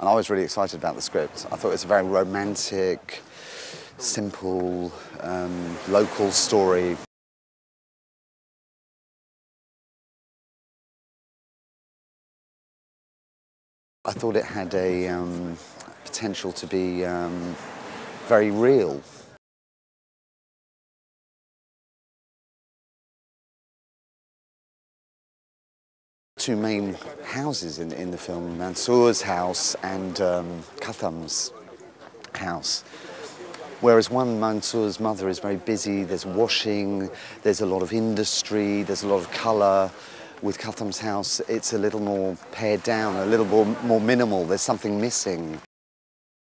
And I was really excited about the script. I thought it was a very romantic, simple, local story. I thought it had a potential to be very real. Two main houses in the film, Mansour's house and Katham's house. Whereas Mansour's mother is very busy, there's washing, there's a lot of industry, there's a lot of colour. With Katham's house, it's a little more pared down, a little more minimal, there's something missing.